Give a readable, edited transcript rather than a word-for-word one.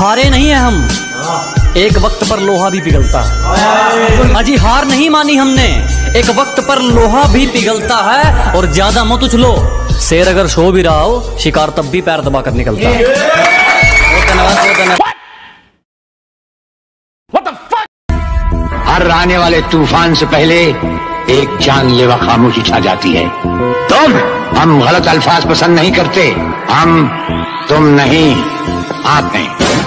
हारे नहीं है हम, एक वक्त पर लोहा भी पिघलता है। अजी हार नहीं मानी हमने, एक वक्त पर लोहा भी पिघलता है। और ज्यादा मत उछलो, शेर अगर सो भी रहा हो शिकार तब भी पैर दबा कर निकलता है। हर आने वाले तूफान से पहले एक जानलेवा खामोशी छा जाती है। हम गलत अल्फाज पसंद नहीं करते, तुम नहीं, आप हैं।